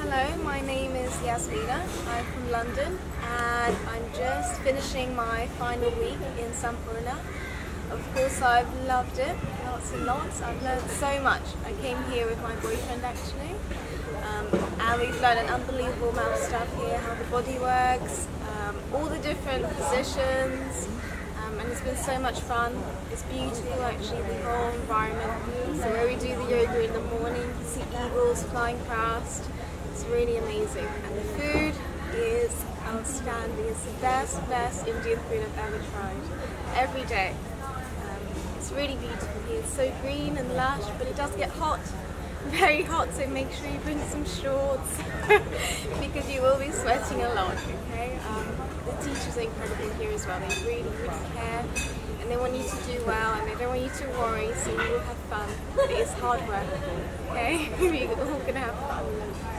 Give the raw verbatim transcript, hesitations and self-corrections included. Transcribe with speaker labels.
Speaker 1: Hello, my name is Yasmina. I'm from London and I'm just finishing my final week in Sampurna. Of course, I've loved it, lots and lots. I've learned so much. I came here with my boyfriend actually, um, and we've learned an unbelievable amount of stuff here, how the body works, um, all the different positions, um, and it's been so much fun. It's beautiful actually, the whole environment. So where we do the yoga in the morning, you see eagles flying past. It's really amazing, and the food is outstanding. It's the best, best Indian food I've ever tried. Every day. Um, it's really beautiful here. It's so green and lush, but it does get hot, very hot. So make sure you bring some shorts because you will be sweating a lot. Okay. Um, the teachers are incredible here as well. They really, really care, and they want you to do well, and they don't want you to worry. So you will have fun. But it's hard work. Okay, we're all gonna have fun.